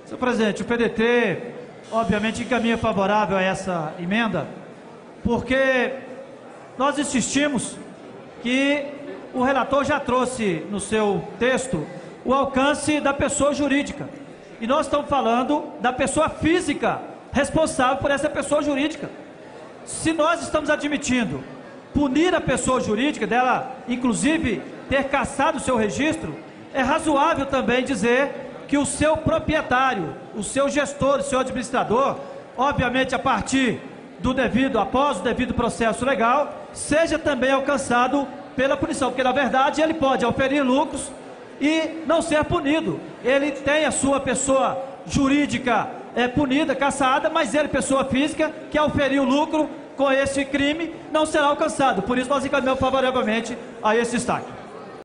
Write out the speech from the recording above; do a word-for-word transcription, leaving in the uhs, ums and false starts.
Senhor presidente, o P D T, obviamente, encaminha favorável a essa emenda, porque nós insistimos que o relator já trouxe no seu texto o alcance da pessoa jurídica. E nós estamos falando da pessoa física responsável por essa pessoa jurídica. Se nós estamos admitindo punir a pessoa jurídica, dela, inclusive, ter cassado o seu registro, é razoável também dizer que o seu proprietário, o seu gestor, o seu administrador, obviamente a partir do devido, após o devido processo legal, seja também alcançado pela punição, porque na verdade ele pode oferir lucros e não ser punido. Ele tem a sua pessoa jurídica é, punida, cassada, mas ele, pessoa física, que ao oferir o lucro com esse crime, não será alcançado. Por isso nós encaminhamos favoravelmente a esse destaque.